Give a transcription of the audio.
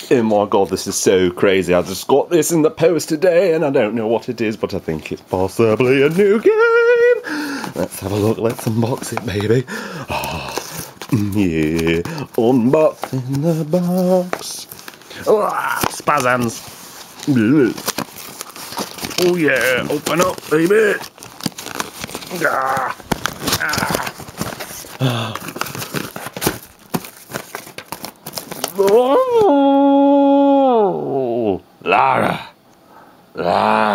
Oh my god, this is so crazy. I just got this in the post today and I don't know what it is, but I think it's possibly a new game. Let's have a look, let's unbox it, baby. Oh, yeah, unboxing the box. Spaz hands. Oh yeah, open up, baby. Oh, Lara.